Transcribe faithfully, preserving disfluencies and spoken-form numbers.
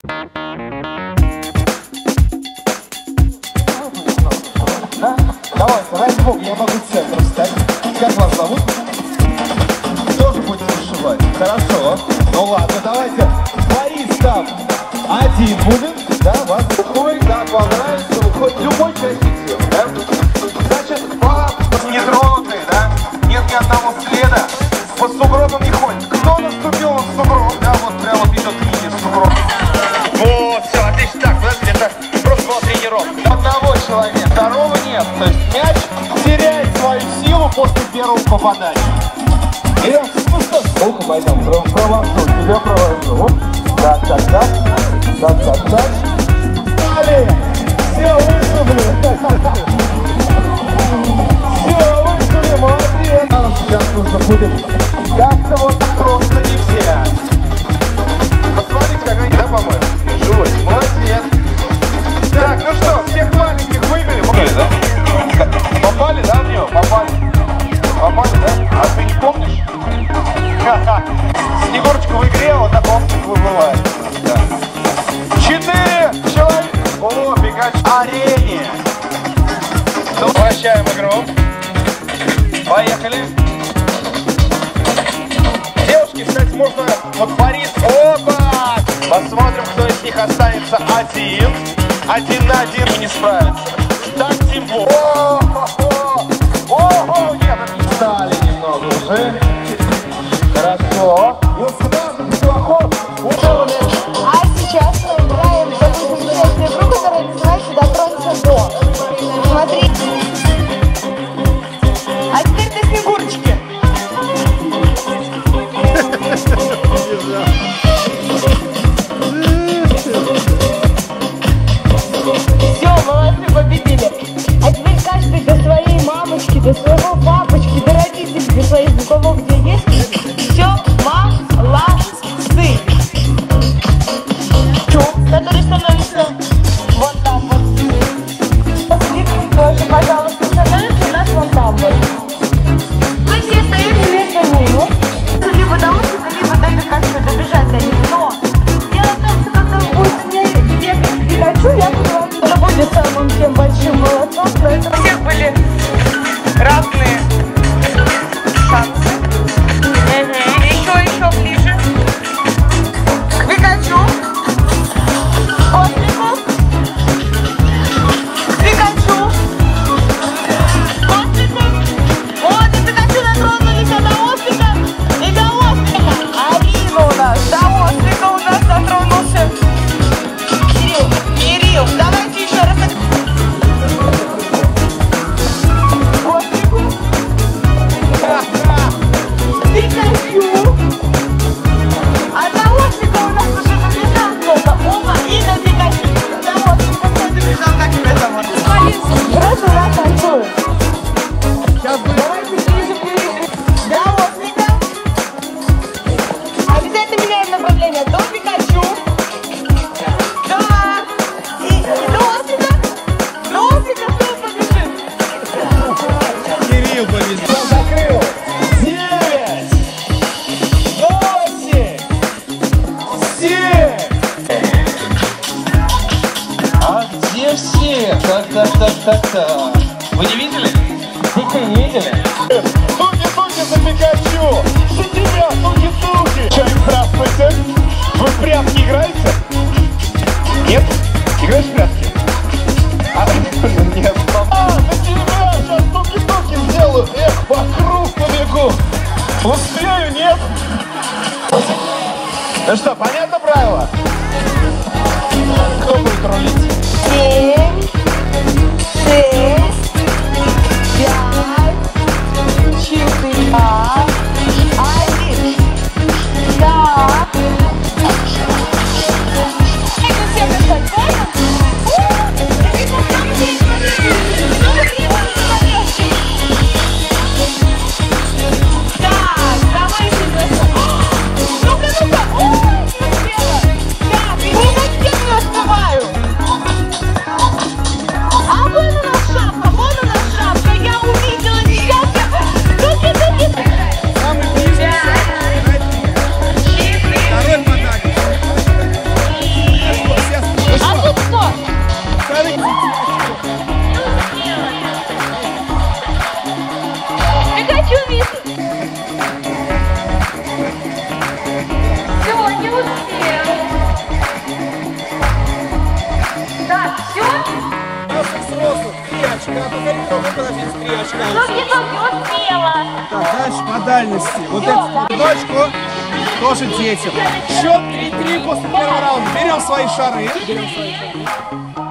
Давайте, ради бога, я могу центр встать. Как вас зовут? Тоже будете вышивать? Хорошо. Ну ладно, давайте. Борис там один будет, да, вас другой, как вам нравится, хоть любой части тела, да? Значит, пап нетронутый, да? Нет ни одного следа. По сугробам не ходит. Кто наступил на сугроб? Да, вот прямо идет линия сугроб. Вот, все, отлично. Так, подожди, это просто была тренировка. Одного человека, второго нет. То есть мяч теряет свою силу после первого попадания. И, ну что, сколько пойдем? Провожу, тебя провожу. Вот. Так, так, так. Так, так, так. Далее. Все, вышибли. Все, вышибли, молодец. Нам сейчас нужно будет как-то вот просто не все. Посмотрите, как они, да, по-моему? Живой. Молодец. Так, ну что, всех маленьких выбили? Попали, да? Попали, да, в нее? Попали. Попали, да? А ты не помнишь? Ха-ха. Снегурочка в игре, вот так он выбывает. Да. Четыре человека. О, Пикачу. Арене. Возвращаем игру. Поехали. Девушки, кстати, можно... Вот Борис. Опа! Посмотрим, кто из них останется один. Один на один и не справится. Так, Тимбо. О-хо-хо! О-хо! Нет, они встали немного уже. Хорошо. А сейчас мы играем в такую замечательную игру, которая называется «Дотронься до». Смотри. А теперь ты Снегурочки. Все, молодцы, победили. А теперь каждый до своей мамочки, до своего папочки, до родителей, до своих знакомых, где есть. Все, молодцы. Который становится вот там вот. Тоже, пожалуйста, становится у нас вот там вот. Мы все стоим вместо него. Либо до Осика, либо до Пикачу, добежать до них. Но дело в том, что когда вы будете бегать к Пикачу, я буду вам, это будет самым тем большим молодцом. Поэтому у всех были разные шансы. Угу. Еще, еще ближе. К Пикачу. Ослику. Пикачу. Ослику. Вот и Пикачу дотронулись до ослика и до ослика. Арина у нас до ослика у нас дотронулся. Кирилл, Кирилл, давайте еще раз. Ослику. Пикачу. А до ослика у нас уже побежал кто-то. Ома и до Пикачу. До ослика кто добежал, как тебя зовут? Просто раз танцуем. Сейчас будет. Давайте ближе, ближе. До ослика. Обязательно меняем направление. До Пикачу. Да. И, и до ослика. До ослика кто побежит? Кирилл победил. Кто закрыл? Девять. Восемь. Семь. А где все? Так, так, так, так, так. Вы не видели? Вы не видели? Туки-туки за Пикачу! За тебя, туки-туки! Чай, здравствуйте! Вы в прятки играете? Нет? Играешь в прятки? А, нет. А, на тебя! Сейчас туки-туки сделаю! Эх, вокруг побегу! Успею, нет? Ну что, понятно правило? Кто будет рулить? Семь, шесть, Наших взрослых. Три очка. Повтори другой, подождите, три очка. Ноги-ноги успела. Так, дальше по дальности. Вот эту одиночку тоже детям. Счет три-три после первого раунда. Берем свои шары. Берем свои шары.